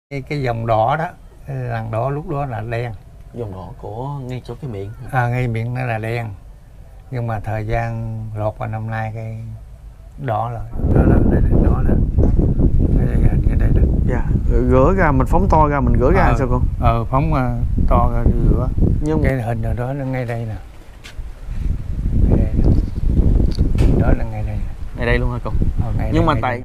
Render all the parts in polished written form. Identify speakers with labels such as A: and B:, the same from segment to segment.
A: Cái dòng đỏ đó, cái lằn đỏ lúc đó là đen.
B: Dòng đỏ của ngay chỗ cái miệng.
A: Ngay miệng nó là đen, nhưng mà thời gian lột vào năm nay cái đỏ rồi. Đó đây là đỏ nè, cái đây nè.
B: Dạ, gỡ ra mình phóng to ra, mình gỡ ra sao con?
A: Phóng to ra đi rửa.
B: Nhưng
A: cái hình rồi đó nó ngay đây nè. Ngay đây nè. Đó là ngay đây nè.
B: Ngay đây luôn hả con? Nhưng mà tại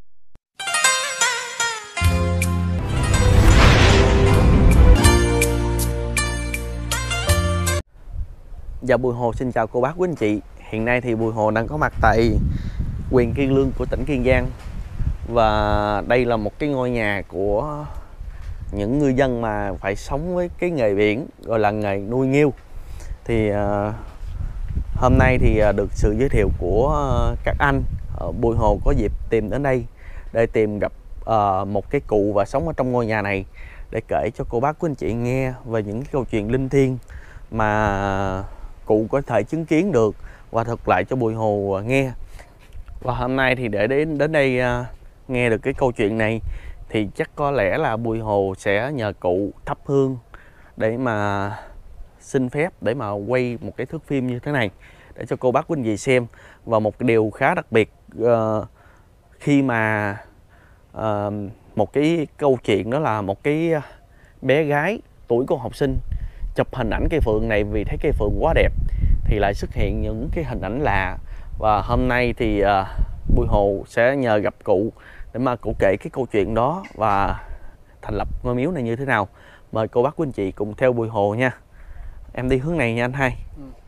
B: Dạ, Bùi Hồ xin chào cô bác quý anh chị. Hiện nay thì Bùi Hồ đang có mặt tại huyện Kiên Lương của tỉnh Kiên Giang. Và đây là một cái ngôi nhà của những ngư dân mà phải sống với cái nghề biển, gọi là nghề nuôi nghêu. Thì hôm nay thì được sự giới thiệu của các anh, Bùi Hồ có dịp tìm đến đây để tìm gặp một cái cụ và sống ở trong ngôi nhà này, để kể cho cô bác quý anh chị nghe về những cái câu chuyện linh thiêng mà cụ có thể chứng kiến được và thuật lại cho Bùi Hồ nghe. Và hôm nay thì để đến đây nghe được cái câu chuyện này thì chắc có lẽ là Bùi Hồ sẽ nhờ cụ thắp hương để mà xin phép để mà quay một cái thước phim như thế này để cho cô bác quý anh chị xem. Và một cái điều khá đặc biệt khi mà một cái câu chuyện đó là một cái bé gái tuổi con học sinh chụp hình ảnh cây phượng này vì thấy cây phượng quá đẹp thì lại xuất hiện những cái hình ảnh lạ. Và hôm nay thì Bùi Hồ sẽ nhờ gặp cụ để mà cụ kể cái câu chuyện đó và thành lập ngôi miếu này như thế nào. Mời cô bác quý anh chị cùng theo Bùi Hồ nha. Em đi hướng này nha anh hai.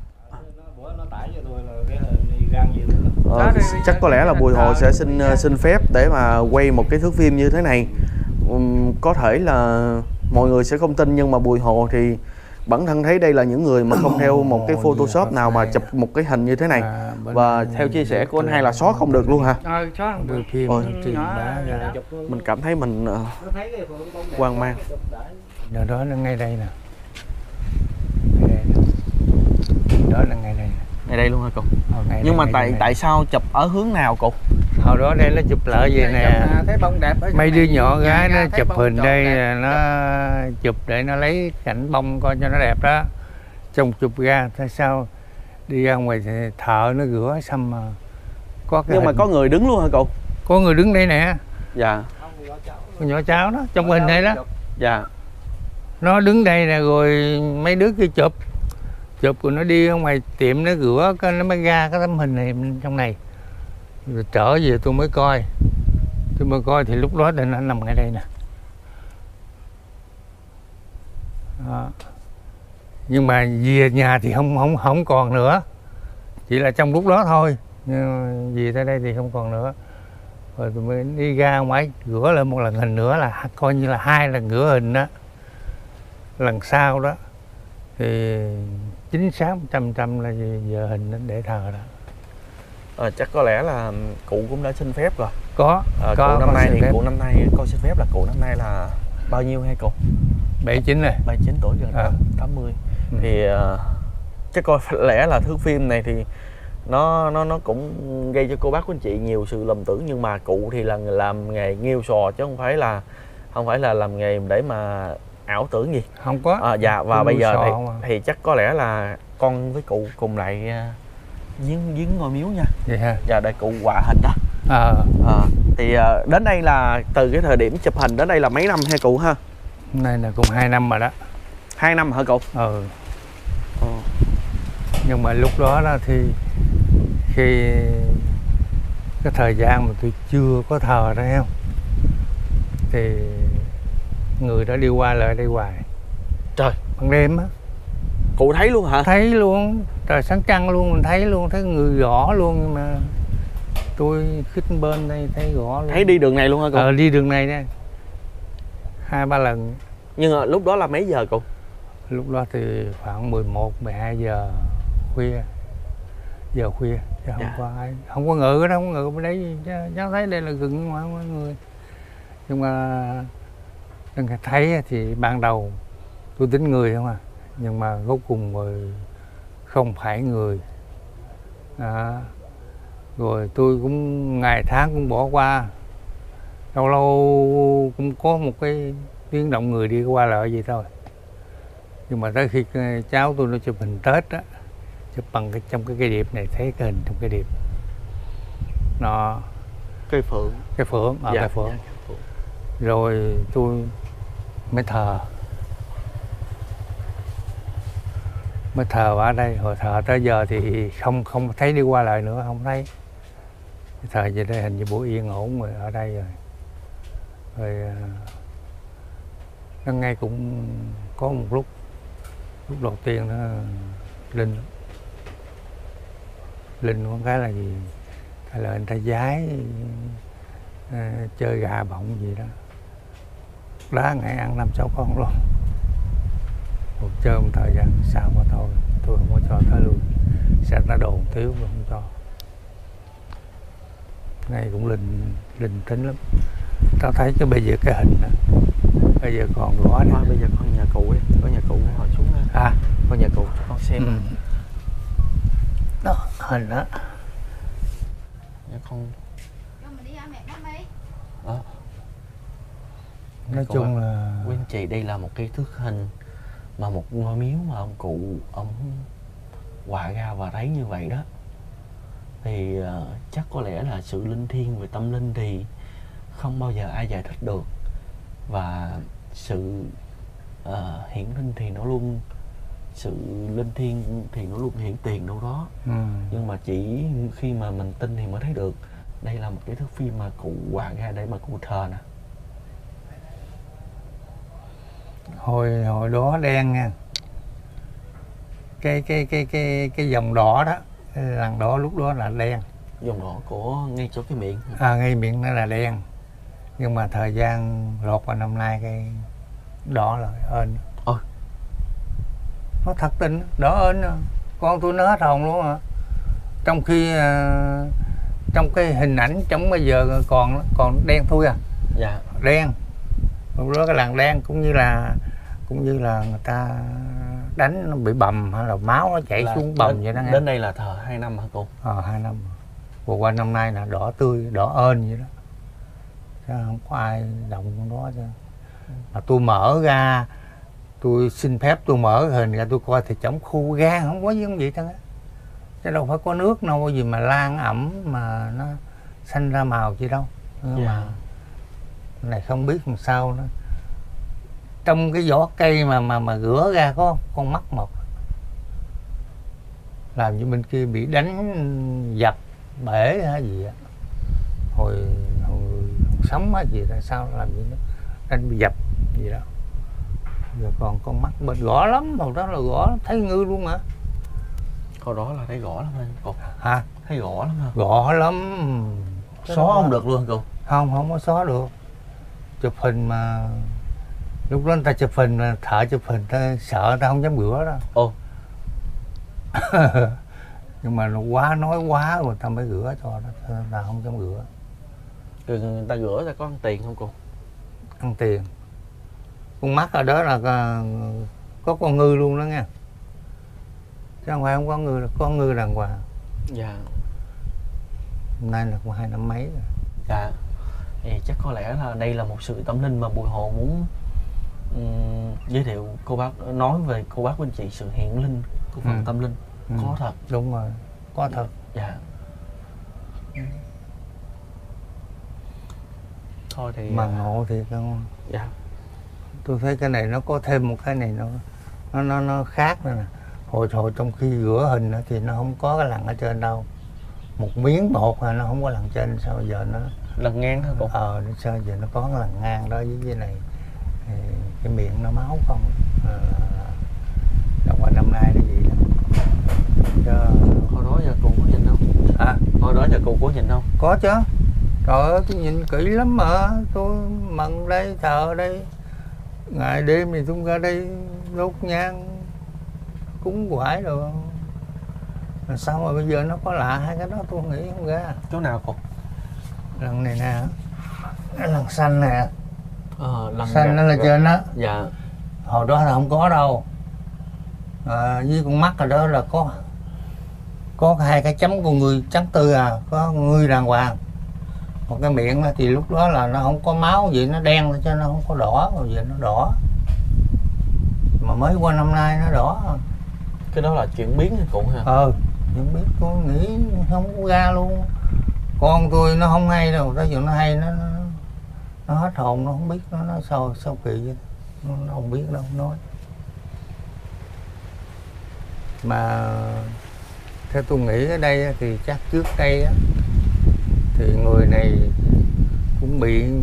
B: Chắc có lẽ là Bùi Hồ sẽ xin phép để mà quay một cái thước phim như thế này. Có thể là mọi người sẽ không tin, nhưng mà Bùi Hồ thì bản thân thấy đây là những người mà không theo một cái Photoshop nào mà chụp một cái hình như thế này. Và theo chia sẻ của anh hai là xóa không được luôn hả?
A: Xóa không được.
B: Mình cảm thấy mình hoang mang.
A: Rồi đó nó ngay đây nè. Đó là ngay đây.
B: Ngay đây luôn hả cô? Nhưng mà tại sao chụp ở hướng nào cô?
A: Hồi đó đây nó chụp lại vậy nè. Thấy bông đẹp. Mấy đứa nhỏ gái nó chụp hình đây, nó chụp để nó lấy cảnh bông coi cho nó đẹp đó. Xong chụp ra, tại sao đi ra ngoài thì thợ nó rửa xong mà có cái.
B: Nhưng mà có người đứng luôn hả cô?
A: Có người đứng đây nè.
B: Dạ.
A: Con nhỏ cháu đó, trong hình này đó.
B: Dạ.
A: Nó đứng đây nè, rồi mấy đứa kia chụp rồi nó đi ra ngoài tiệm nó rửa, cái nó mới ra cái tấm hình này trong này. Rồi trở về tôi mới coi thì lúc đó thì nó nằm ngay đây nè. Đó. Nhưng mà về nhà thì không còn nữa, chỉ là trong lúc đó thôi. Nhưng về tới đây thì không còn nữa. Rồi tôi mới đi ra ngoài rửa lại một lần hình nữa, là coi như là 2 lần rửa hình đó. Lần sau đó thì chính xác 100% là giờ hình để thờ đó.
B: Chắc có lẽ là cụ cũng đã xin phép rồi.
A: Có
B: năm nay thì cụ năm nay có xin phép là cụ năm nay là bao nhiêu hay cụ?
A: 79 này.
B: 79 tuổi, gần 80. Thì chắc có lẽ là thước phim này thì nó cũng gây cho cô bác của anh chị nhiều sự lầm tưởng, nhưng mà cụ thì là làm nghề nghêu sò chứ không phải là làm nghề để mà ảo tưởng gì.
A: Không có.
B: Dạ, và bây giờ thì chắc có lẽ là con với cụ cùng lại giếng ngôi miếu nha.
A: Vậy hả?
B: Dạ, để cụ hòa hình đó. Thì đến đây là từ cái thời điểm chụp hình đến đây là mấy năm hay cụ ha?
A: Này là cùng 2 năm rồi đó.
B: 2 năm hả cụ?
A: Nhưng mà lúc đó thì khi cái thời gian mà tôi chưa có thờ đó không, thì người đó đi qua lại đây hoài.
B: Trời,
A: ban đêm á.
B: Cụ thấy luôn hả?
A: Thấy luôn, trời sáng trăng luôn, mình thấy luôn, thấy người rõ luôn. Nhưng mà tôi khích bên đây thấy rõ luôn.
B: Thấy đi đường này luôn hả cụ?
A: Đi đường này đây 2-3 lần.
B: Nhưng mà lúc đó là mấy giờ cụ?
A: Lúc đó thì khoảng 11-12 giờ khuya. Chứ không có ngự đâu, không có ngự bên đấy. Cháu thấy đây là gần mọi người. Nhưng mà thấy thì ban đầu tôi tính người không à, nhưng mà cuối cùng rồi không phải người. Rồi tôi cũng ngày tháng cũng bỏ qua, lâu lâu cũng có một cái tiếng động người đi qua lại vậy thôi. Nhưng mà tới khi cháu tôi nó chụp hình Tết á, chụp bằng trong cái cây điệp này, thấy cái hình trong cây điệp nó
B: Cây phượng.
A: cây phượng,
B: Dạ,
A: cây phượng.
B: dạ, cây phượng.
A: Rồi tôi mới thờ ở đây. Hồi thờ tới giờ thì không thấy đi qua lại nữa, không thấy. Thờ về đây hình như bố yên ổn rồi, ở đây rồi. Rồi nó ngay cũng có một lúc đầu tiên nó linh có cái là gì, hay là người ta giái chơi gà bọng gì đó, đá ngày ăn 5-6 con luôn. Một chơi một thời gian sau mà thôi, tôi không có cho tới luôn, sẽ nó đồn thiếu mà không cho. Này cũng linh tính lắm. Tao thấy cái bây giờ cái hình đó, bây giờ còn rõ đấy.
B: Bây giờ con nhà cụ đi, con nhà cụ hỏi xuống ha. Con nhà cụ cho con xem.
A: Đó, hình đó.
B: Dạ con. Đó.
A: Nói chung là
B: quý anh chị, đây là một cái thước hình mà một ngôi miếu mà ông cụ ông họa ra và thấy như vậy đó. Thì chắc có lẽ là sự linh thiêng về tâm linh thì không bao giờ ai giải thích được, và sự hiển linh thì nó luôn, sự linh thiêng thì nó luôn hiển tiền đâu đó. Nhưng mà chỉ khi mà mình tin thì mới thấy được. Đây là một cái thước phim mà cụ họa ra để mà cụ thờ nè.
A: hồi đó đen nha, cái dòng đỏ đó, cái lằn đỏ lúc đó là đen.
B: Dòng đỏ của ngay chỗ cái miệng.
A: Ngay miệng nó là đen, nhưng mà thời gian lột vào năm nay cái đỏ rồi ên. Nó thật tình đỏ ên, con tôi nó hết hồn luôn hả. Trong khi trong cái hình ảnh trong bây giờ còn đen thui à.
B: Dạ.
A: Đen. Lúc đó cái làn đen cũng như là người ta đánh nó bị bầm, hay là máu nó chảy xuống bầm vậy đó nghe.
B: Đến đây là thờ 2 năm hả cô?
A: 2 năm. Vừa qua năm nay là đỏ tươi, đỏ ên vậy đó. Chứ không có ai động con đó chứ. Mà tôi mở ra, tôi xin phép tôi mở hình ra tôi coi thì trong khu gan không có gì không vậy hết. Chứ đâu phải có nước đâu gì mà lan ẩm mà nó xanh ra màu gì đâu. Mà này không biết làm sao nữa. Trong cái vỏ cây mà rửa ra có con mắt một, làm như bên kia bị đánh dập bể hay gì á, hồi sống hay gì, tại sao làm gì đó đánh bị dập gì đó. Giờ còn con mắt bên gõ lắm, hồi đó là gõ thấy ngư luôn hả.
B: Hồi đó là thấy gõ lắm anh cô.
A: Hả?
B: Thấy gõ lắm hả?
A: Gõ lắm.
B: Xóa không được luôn cô?
A: Không có xóa được. Chụp hình mà lúc đó người ta chụp hình, mà thợ chụp hình ta sợ, người ta không dám rửa đó. Nhưng mà nó nói quá rồi ta mới rửa cho đó, người ta không dám rửa.
B: Người ta rửa ta có ăn tiền không cô?
A: Ăn tiền. Con mắt ở đó là có con ngư luôn đó nghe, chứ không phải không có ngư, có ngư đàng hoàng.
B: Dạ.
A: Hôm nay là cũng 2 năm mấy rồi.
B: Dạ. Thì chắc có lẽ là đây là một sự tâm linh mà Bùi Hồ muốn giới thiệu cô bác, nói về cô bác của anh chị, sự hiện linh của phần tâm linh. Có thật.
A: Đúng rồi, có thật.
B: Dạ. Thôi thì
A: mà ngộ thiệt không.
B: Dạ.
A: Tôi thấy cái này nó có thêm một cái này nó khác nữa nè. Hồi trong khi rửa hình đó, thì nó không có cái lằn ở trên đâu, một miếng một là nó không có lằn trên. Sao bây giờ nó
B: lằn ngang hả cô?
A: Sao giờ nó có cái lằn ngang đó với cái này thì cái miệng nó máu không. Đâu qua năm nay nó vậy đó.
B: Hồi đó giờ cô có nhìn không? Hồi đó giờ cô có nhìn không?
A: Có chứ. Trời ơi, tôi nhìn kỹ lắm mà. Tôi mận đây, thờ đây, ngày đêm thì tôi ra đây đốt nhang cúng quải rồi. Mà sao mà bây giờ nó có lạ hai cái đó tôi nghĩ không ra.
B: Chỗ nào cô?
A: Lần này nè, cái lần xanh nè.
B: Lần
A: xanh nó là trên đó.
B: Dạ.
A: Hồi đó là không có đâu. Với con mắt ở đó là có 2 cái chấm của người trắng tươi có người đàng hoàng. một cái miệng thì lúc đó là nó không có máu gì, nó đen cho nó không có đỏ, rồi giờ nó đỏ, mà mới qua năm nay nó đỏ.
B: Cái đó là chuyển biến hả cụ ha?
A: Không biết, tôi nghĩ không có ra luôn. Con tôi nó không hay đâu, tới giờ nó hay, nó hết hồn, nó không biết nó sao kỳ vậy. Nó không biết đâu, không nói. Mà theo tôi nghĩ ở đây thì chắc trước đây á, thì người này cũng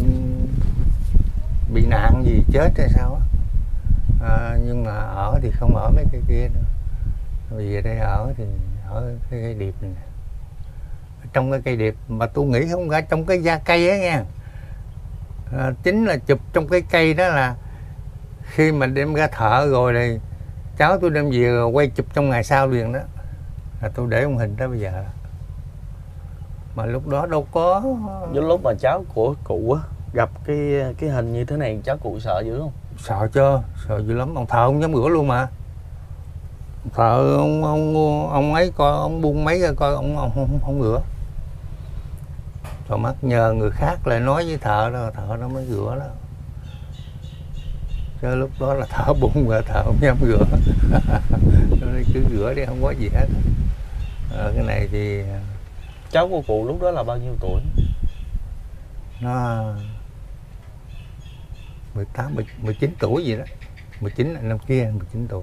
A: bị nạn gì chết hay sao á. Nhưng mà ở thì không ở mấy cây kia nữa. Vì về đây ở thì ở cái cây điệp này nè. Trong cái cây điệp mà tôi nghĩ không phải trong cái da cây á nha. Chính là chụp trong cái cây đó, là khi mà đem ra thợ rồi thì cháu tôi đem về rồi quay chụp trong ngày sau liền đó, là tôi để một hình đó bây giờ. Mà lúc đó đâu có.
B: Những lúc mà cháu của cụ á gặp cái hình như thế này, cháu cụ sợ dữ không?
A: Sợ chứ, sợ dữ lắm. Ông thợ không dám rửa luôn mà. Thợ ông ấy coi, ông buông máy ra coi, ông không rửa. Rồi mắt nhờ người khác lại nói với thợ đó, thợ nó mới rửa đó. Chứ lúc đó là thợ bung rồi, thợ không dám rửa. Nó cứ rửa đi, không có gì hết. Cái này thì
B: cháu của cụ lúc đó là bao nhiêu tuổi?
A: Nó 18, 19 tuổi gì đó. 19 là năm kia, 19 tuổi.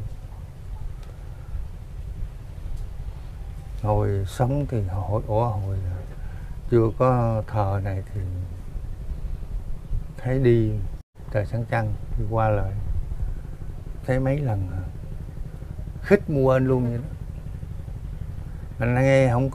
A: Hồi sống thì hồi chưa có thờ này thì thấy đi trời sáng trăng, đi qua lại thấy mấy lần khích mua anh luôn vậy đó. Mình nghe không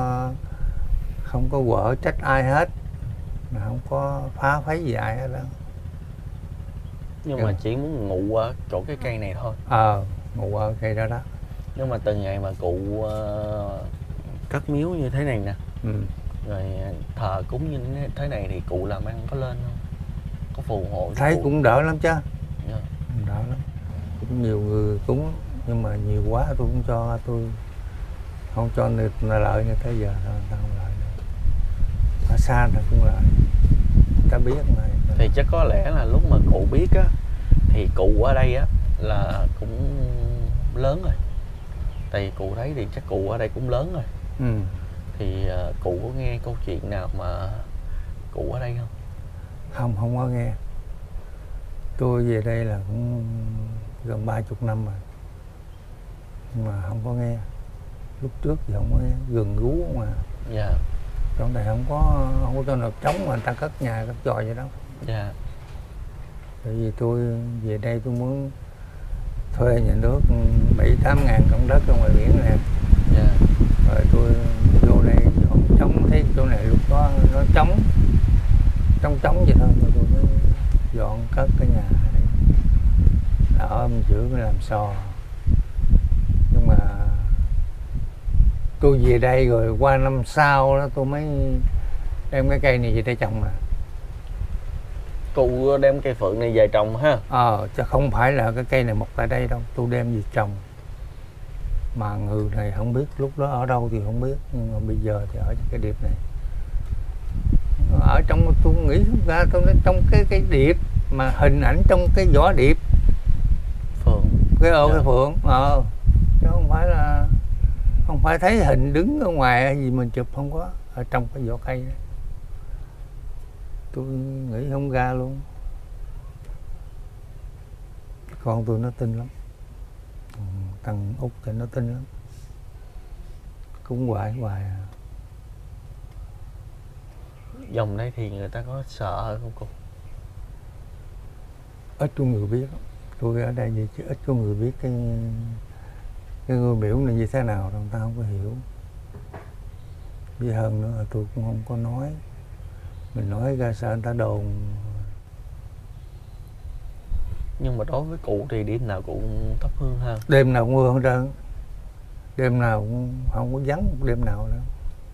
A: có quở trách ai hết, mà không có phá phấy gì ai hết đó.
B: Nhưng mà chỉ muốn ngủ ở chỗ cái cây này thôi.
A: Ngủ ở cây đó đó.
B: Nhưng mà từ ngày mà cụ cất miếu như thế này nè, rồi thờ cúng như thế này thì cụ làm ăn có lên không? Có phù hộ?
A: Thấy
B: cụ
A: cũng đỡ lắm chứ.
B: Yeah.
A: Đỡ lắm. Cũng nhiều người cúng, nhưng mà nhiều quá tôi cũng cho, tôi không cho người ta lợi như thế giờ thôi, người ta không lợi nữa. Ở xa người ta cũng lợi, người ta biết mà.
B: Thì chắc có lẽ là lúc mà cụ biết á, thì cụ ở đây á là cũng lớn rồi. Tại vì cụ thấy thì chắc cụ ở đây cũng lớn rồi. Thì cụ có nghe câu chuyện nào mà cụ ở đây không?
A: Không có nghe. Tôi về đây là cũng gần 30 năm rồi, nhưng mà không có nghe. Lúc trước thì không có nghe, gần gú mà.
B: Dạ.
A: Trong này không có cho nào trống mà người ta cất nhà cất tròi vậy đó.
B: Dạ.
A: Tại vì tôi về đây tôi muốn thuê nhà nước 7-8 ngàn công đất ở ngoài biển nè.
B: Dạ.
A: Rồi tôi vô đây dọn trống, thấy chỗ này lúc đó nó trống vậy thôi, rồi tôi mới dọn cất cái nhà ở đây. Ở mình chữ mới làm sò. Nhưng mà tôi về đây rồi qua năm sau đó tôi mới đem cái cây này về đây trồng nè.
B: Cụ đem cây phượng này về trồng ha?
A: Chứ không phải là cái cây này mọc tại đây đâu, tôi đem về trồng. Mà người này không biết, lúc đó ở đâu thì không biết, nhưng mà bây giờ thì ở cái điệp này. Ở trong tôi nghĩ ra, tôi nói trong cái điệp mà hình ảnh trong cái vỏ điệp
B: phượng,
A: cái phượng, chứ không phải thấy hình đứng ở ngoài hay gì mình chụp, không có, ở trong cái vỏ cây đó. Tôi nghĩ không ra luôn. Con tôi nó tin lắm, thằng Út thì nó tin lắm, cúng hoài à.
B: Dòng đây thì người ta có sợ không cô?
A: Ít có người biết. Tôi ở đây vậy chứ ít có người biết cái ngôi miễu này như thế nào, người ta không có hiểu. Với hơn nữa là tôi cũng không có nói. Mình nói ra sao người ta đồn.
B: Nhưng mà đối với cụ thì đêm nào cụ cũng thắp hương ha?
A: Đêm nào cũng hương hết trơn. Đêm nào cũng không có vắng đêm nào đâu.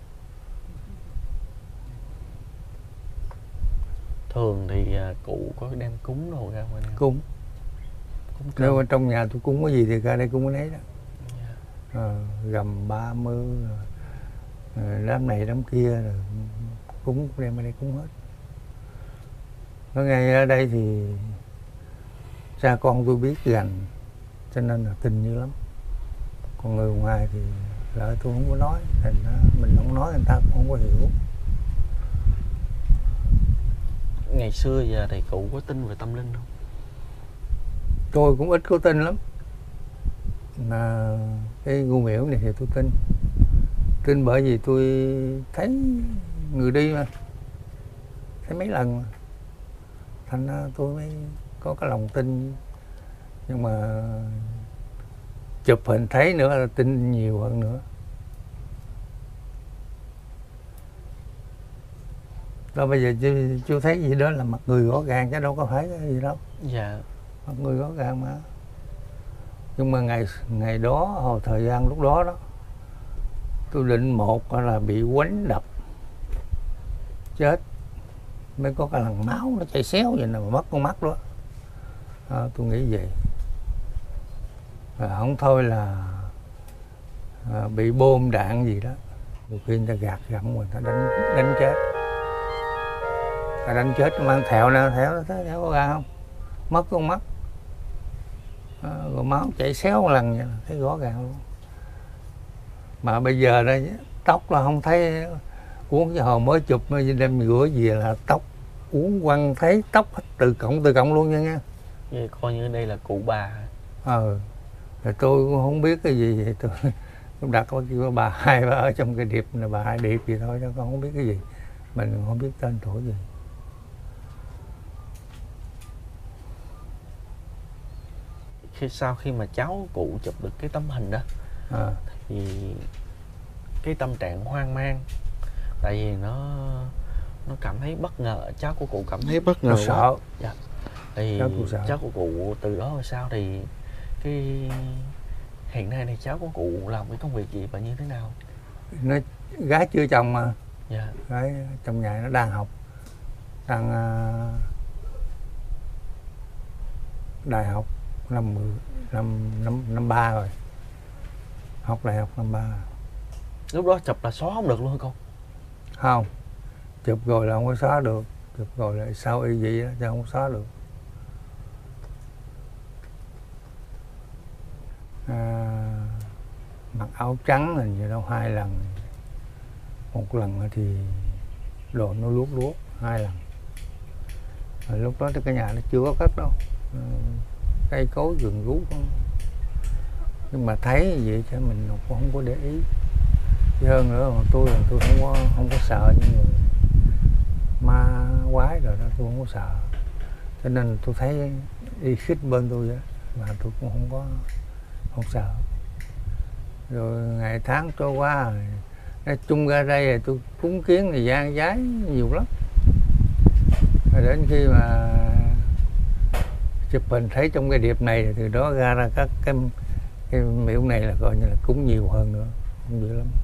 B: Thường thì cụ có đem cúng đồ ra ngoài đây?
A: Cúng. Nếu ở trong nhà tôi cúng cái gì thì ra đây cúng cái đấy đó. Gầm 30, đám này đám kia, rồi cúng đem ở đây cúng hết. Nó ngay ở đây thì cha con tôi biết gần, cho nên là tin dữ lắm. Còn người ngoài thì lại tôi không có nói, thành ra mình không nói người ta cũng không có hiểu.
B: Ngày xưa giờ thì cụ có tin về tâm linh không?
A: Tôi cũng ít có tin lắm, mà cái ngu miểu này thì tôi tin bởi vì tôi thấy người đi mà, thấy mấy lần mà, thành ra tôi mới có cái lòng tin. Nhưng mà chụp hình thấy nữa là tin nhiều hơn nữa. Đó, bây giờ chưa thấy gì đó là mặt người rõ ràng chứ đâu có phải cái gì đâu.
B: Dạ.
A: Mặt người rõ ràng mà. Nhưng mà ngày đó, hồi thời gian lúc đó đó, tôi định một là bị quánh đập chết, mới có cái lần máu nó chảy xéo vậy nè, mà mất con mắt đó. Tôi nghĩ vậy. Không thôi là bị bom đạn gì đó, nhiều khi người ta gạt gặm người ta đánh chết. Ta đánh chết mang thẹo nè, thẹo có ra không? Mất con mắt, rồi máu chảy xéo một lần vậy, thấy rõ ràng luôn. Mà bây giờ đây tóc là không thấy uống, cái hồi mới chụp đem rửa về là tóc uống quăng thấy tóc hết từ cộng luôn nha nghe.
B: Vậy coi như đây là cụ bà.
A: Rồi tôi cũng không biết cái gì, vậy tôi đặt có kêu bà Hai ở trong cái điệp là bà Hai Điệp gì thôi, chứ con không biết cái gì, mình không biết tên tuổi gì.
B: Sau khi mà cháu cụ chụp được cái tấm hình đó thì cái tâm trạng hoang mang, tại vì nó cảm thấy bất ngờ, cháu của cụ cảm thấy bất ngờ
A: quá. Sợ.
B: Dạ. Thì cháu của cụ từ đó về sau thì cái hiện nay thì cháu của cụ làm cái công việc gì và như thế nào?
A: Nó gái chưa chồng mà.
B: Dạ.
A: Gái trong nhà nó đang học, đang đại học năm 3 rồi, học đại học năm 3.
B: Lúc đó chụp là xóa không được luôn hả con?
A: Không, chụp rồi là không có xóa được, chụp rồi là sao y vậy đó chứ không có xóa được. Mặc áo trắng hình như đâu 2 lần, một lần thì đồ nó luốt 2 lần. Rồi lúc đó cái nhà nó chưa có cất đâu, cây cối rừng rú không. Nhưng mà thấy vậy chứ mình cũng không có để ý. Chứ hơn nữa mà tôi không có sợ những người ma quái rồi đó, tôi không có sợ. Cho nên tôi thấy đi khích bên tôi đó, mà tôi cũng không sợ. Rồi ngày tháng trôi qua rồi, nói chung ra đây rồi tôi cúng kiến thì gian giái nhiều lắm. Rồi đến khi mà chụp hình thấy trong cái điệp này, từ đó ra các cái miễu này là coi như là cúng nhiều hơn nữa, cũng dữ lắm.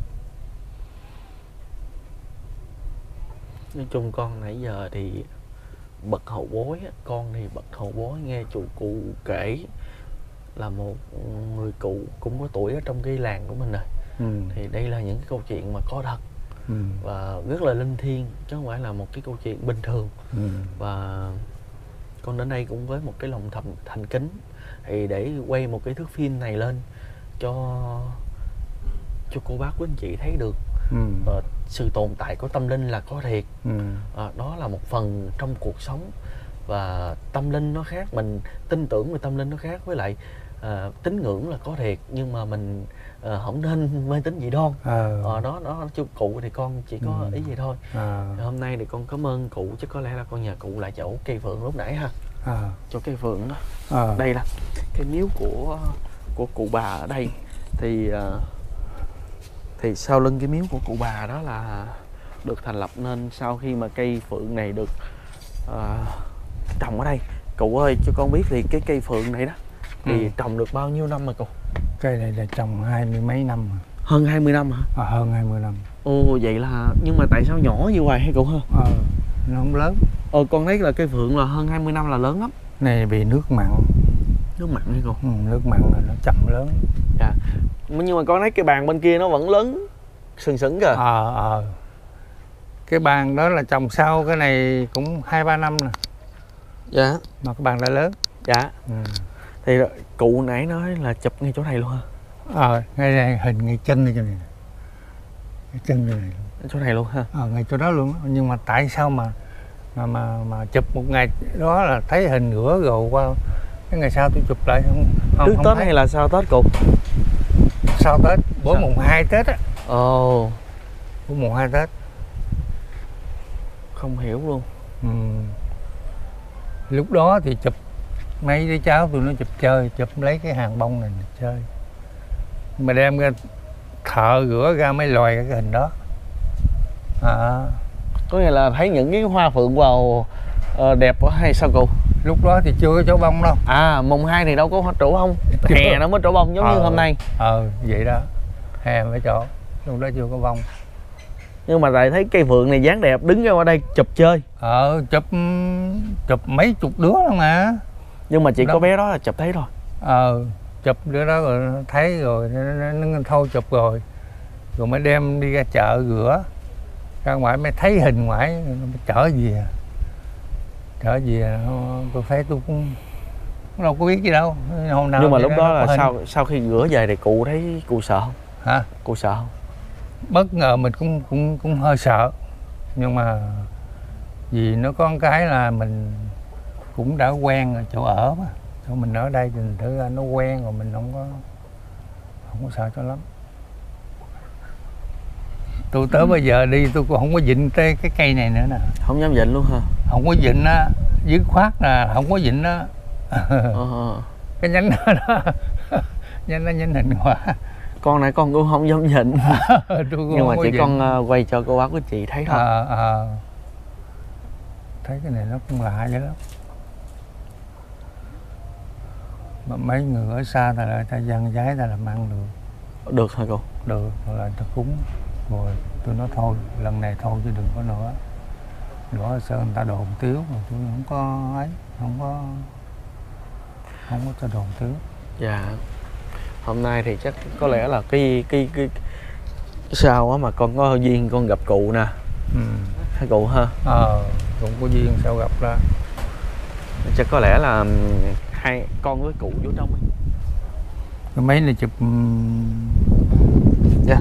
B: Nói chung con nãy giờ thì bậc hậu bối, con thì bậc hậu bối nghe cụ kể là một người cụ cũng có tuổi ở trong cái làng của mình rồi. Thì đây là những cái câu chuyện mà có thật và rất là linh thiêng, chứ không phải là một cái câu chuyện bình thường. Và con đến đây cũng với một cái lòng thành kính thì để quay một cái thước phim này lên cho cô bác quý anh chị thấy được sự tồn tại của tâm linh là có thiệt. Đó là một phần trong cuộc sống, và tâm linh nó khác, mình tin tưởng về tâm linh nó khác với lại tín ngưỡng là có thiệt, nhưng mà mình không nên mê tín dị đoan. Đó chú cụ thì con chỉ có ý vậy thôi. Hôm nay thì con cảm ơn cụ, chứ có lẽ là con nhờ cụ lại chỗ cây phượng lúc nãy ha. Chỗ cây phượng đó. Đây là cái miếu của cụ bà ở đây. Thì sau lưng cái miếu của cụ bà đó là được thành lập nên sau khi mà cây phượng này được trồng ở đây. Cụ ơi, cho con biết thì cái cây phượng này đó thì trồng được bao nhiêu năm rồi cụ?
A: Cây này là trồng 20 mấy năm rồi.
B: Hơn 20 năm hả?
A: Hơn 20 năm.
B: Ồ, vậy là nhưng mà tại sao nhỏ như vậy hay cụ hả?
A: Nó không lớn.
B: Con thấy là cây phượng là hơn 20 năm là lớn lắm.
A: Này bị nước mặn.
B: Nước mặn hay cụ?
A: Nước mặn là nó chậm lớn.
B: Dạ. Nhưng mà con thấy cái bàn bên kia nó vẫn lớn sừng sững kìa.
A: Cái bàn đó là trồng sau cái này cũng 2-3 năm nè.
B: Dạ.
A: Mà cái bàn đã lớn.
B: Dạ. Thì cụ nãy nói là chụp ngay chỗ này luôn hả?
A: Ngay đây hình ngay chân này cho này. Cái chân này luôn.
B: Chỗ này luôn ha?
A: Ngay chỗ đó luôn. Nhưng mà tại sao mà chụp một ngày đó là thấy hình rửa rồi qua cái ngày sau tôi chụp lại không
B: Trước
A: không
B: Tết
A: thấy.
B: hay là sau Tết cụ?
A: Sau Tết, bữa mùng 2 Tết á.
B: Ồ.
A: Bữa mùng 2 Tết.
B: Không hiểu luôn.
A: Lúc đó thì chụp mấy đứa cháu tôi nó chụp lấy cái hàng bông này chơi. Mà đem ra thợ rửa ra mới lòi cái hình đó.
B: Có nghĩa là thấy những cái hoa phượng vào đẹp quá hay sao cụ?
A: Lúc đó thì chưa có trổ bông đâu.
B: Mùng 2 thì đâu có trổ bông. Hè nó mới trổ bông giống như hôm nay.
A: Vậy đó. Hè mới trổ. Lúc đó chưa có bông.
B: Nhưng mà tại thấy cây phượng này dáng đẹp, đứng ra qua đây chụp chơi.
A: Chụp mấy chục đứa đâu mà.
B: Nhưng mà chỉ có bé đó là chụp thấy rồi.
A: Chụp đứa đó rồi thấy rồi nó thôi chụp rồi mới đem đi ra chợ rửa ra ngoài mới thấy hình ngoài chở về tôi thấy tôi cũng đâu có biết gì đâu. Hôm nào
B: nhưng mà lúc đó là sau khi rửa về thì cụ thấy cụ sợ không?
A: Hả?
B: Cụ sợ không?
A: Bất ngờ mình cũng hơi sợ, nhưng mà vì nó có một cái là mình cũng đã quen rồi chỗ ở mà. Chỗ mình ở đây thì thử ra nó quen rồi, mình không có sợ cho lắm. Tôi tới bây giờ đi tôi cũng không có vịn tới cái cây này nữa nè.
B: Không dám vịn luôn hả?
A: Không có vịn á, dứt khoát là không có vịn á. Cái nhánh đó nhánh nó nhánh hình quả.
B: Con này con cũng không dám vịn. Nhưng mà chỉ con quay cho cô bác của chị thấy thôi.
A: Thấy cái này nó cũng lạ vậy lắm. Mà mấy người ở xa ta dân giấy ta làm ăn được.
B: Được hả cô? Được,
A: là ta cúng. Rồi tôi nói thôi, lần này thôi chứ đừng có nữa. Đó sợ người ta đồn tiếu mà tôi không có ấy, không có cho đồn tiếu.
B: Dạ. Hôm nay thì chắc có lẽ là cái sao á mà con có duyên con gặp cụ nè. Hay cụ ha?
A: Cũng có duyên sao gặp ra.
B: Chắc có lẽ là hai con với cụ vô trong đi.
A: Cái máy này chụp.
B: Dạ.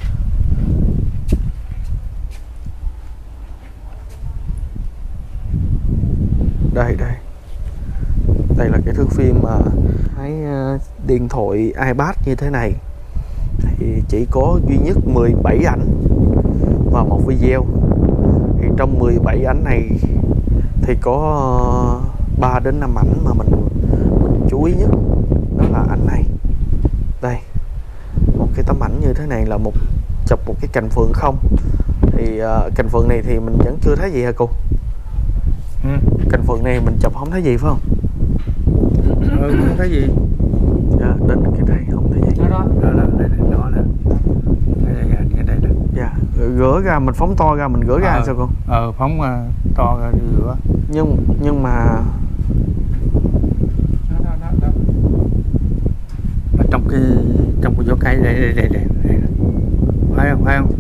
B: Đây là cái thước phim mà cái điện thoại iPad như thế này thì chỉ có duy nhất 17 ảnh và một video. Thì trong 17 ảnh này thì có 3 đến 5 ảnh mà mình chú ý nhất, đó là ảnh này. Đây, một cái tấm ảnh như thế này là chụp một cái cành phượng không. Thì cành phượng này thì mình vẫn chưa thấy gì hả cô? Cành phượng này mình chụp không thấy gì phải không?
A: Không thấy gì.
B: Dạ, đến cái đây không thấy gì.
A: Đó nè. Đây nè.
B: Dạ, gỡ ra mình phóng to ra mình gỡ ra sao con?
A: Phóng to ra đi rửa.
B: Nhưng mà
A: đó. Ở trong cái vỏ cây đây. Phải không?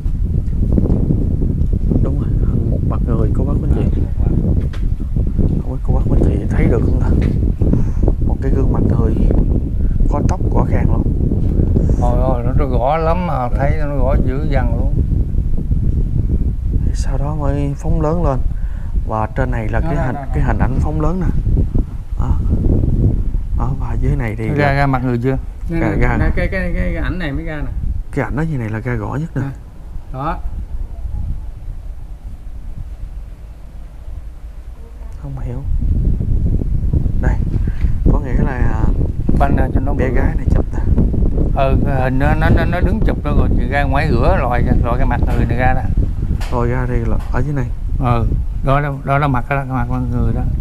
B: Đúng rồi, hình một mặt người cô bác quý anh chị. Không biết cô bác quý anh chị thấy được không nè? Một cái gương mặt người có tóc rõ ràng luôn.
A: Ôi nó gõ lắm mà thấy nó gõ dữ dằn luôn.
B: Sau đó mới phóng lớn lên. Và trên này là cái hình ảnh phóng lớn nè. Đó, và dưới này thì
A: ra mặt người chưa?
B: Ra.
A: Cái ảnh này mới ra nè.
B: Cái ảnh đó như này là ra rõ nhất nè.
A: Đó.
B: Không hiểu. Đây, có nghĩa là
A: Banh ra cho nó
B: bé gái này chụp nè.
A: Hình nó đứng chụp nó rồi thì ra ngoài rửa lòi cái mặt người này ra nè.
B: Rồi ra đây là ở dưới này.
A: Đó là mặt con người đó.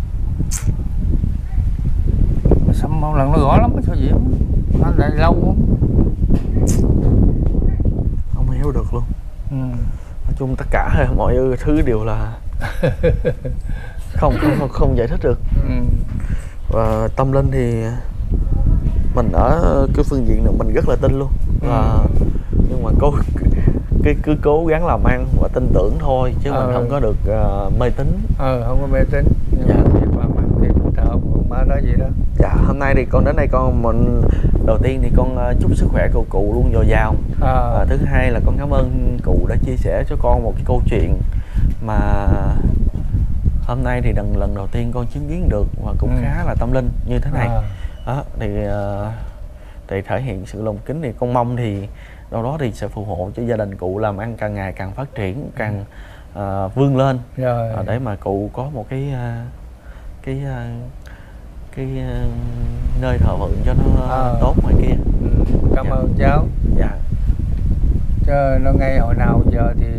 A: Sao một lần nó gõ lắm sao vậy? Nó lại lâu không?
B: Không hiểu được luôn. Nói chung tất cả mọi thứ đều là không giải thích được. Và tâm linh thì mình ở cái phương diện này mình rất là tin luôn. Và nhưng mà cứ cố gắng làm ăn và tin tưởng thôi, chứ mình không có được mê tín.
A: Không có mê tín, nhưng
B: Dạ.
A: mà việc làm ăn thì cũng thờ ông má đó vậy đó.
B: Dạ, hôm nay thì con đến đây mình đầu tiên thì con chúc sức khỏe cụ luôn dồi dào. Thứ hai là con cảm ơn cụ đã chia sẻ cho con một cái câu chuyện mà hôm nay thì lần đầu tiên con chứng kiến được và cũng khá là tâm linh như thế này. Đó, thì thể hiện sự lòng kính, thì con mong thì đâu đó thì sẽ phù hộ cho gia đình cụ làm ăn càng ngày càng phát triển, càng vươn lên, để mà cụ có một cái nơi thờ phượng cho nó tốt ngoài kia.
A: Cảm ơn cháu.
B: Dạ.
A: Chứ nó ngay hồi nào giờ thì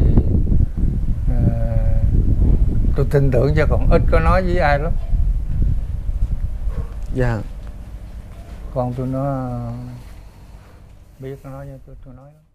A: tôi tin tưởng, chứ còn ít có nói với ai lắm.
B: Dạ.
A: Con tôi nó biết, nó nói với tôi nói lắm.